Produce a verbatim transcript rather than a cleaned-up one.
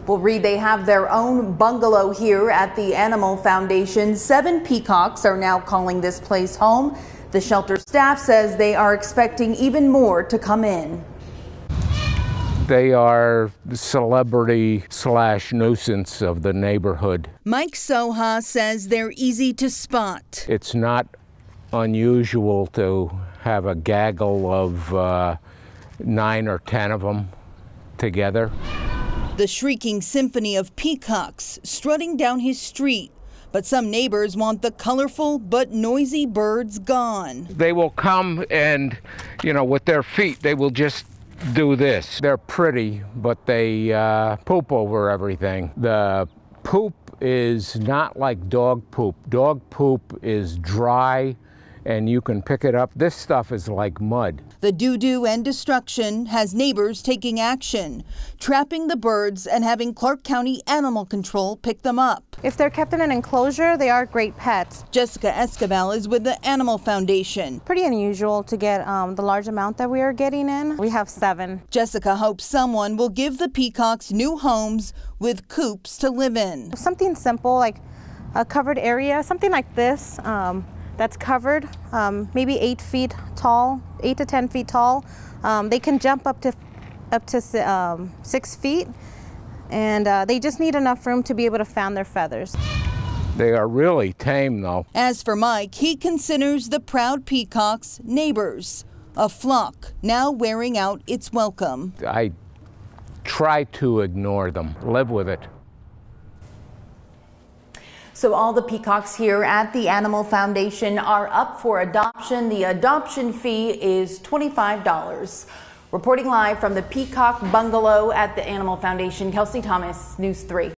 Well, Reed, they have their own bungalow here at the Animal Foundation. Seven peacocks are now calling this place home. The shelter staff says they are expecting even more to come in. They are the celebrity slash nuisance of the neighborhood. Mike Soha says they're easy to spot. It's not unusual to have a gaggle of uh, nine or ten of them together. The shrieking symphony of peacocks strutting down his street. But some neighbors want the colorful but noisy birds gone. They will come and, you know, with their feet, they will just do this. They're pretty, but they uh, poop over everything. The poop is not like dog poop. Dog poop is dry and you can pick it up. This stuff is like mud. The doo-doo and destruction has neighbors taking action, trapping the birds and having Clark County Animal Control pick them up. If they're kept in an enclosure, they are great pets. Jessica Escobar is with the Animal Foundation. Pretty unusual to get um, the large amount that we are getting in. We have seven. Jessica hopes someone will give the peacocks new homes with coops to live in. Something simple like a covered area, something like this. Um, that's covered, um, maybe eight feet tall, eight to ten feet tall. Um, they can jump up to up to um, six feet, and uh, they just need enough room to be able to fan their feathers. They are really tame, though. As for Mike, he considers the proud peacocks neighbors, a flock now wearing out its welcome. I try to ignore them, live with it. So all the peacocks here at the Animal Foundation are up for adoption. The adoption fee is twenty-five dollars. Reporting live from the Peacock Bungalow at the Animal Foundation, Kelsey Thomas, News three.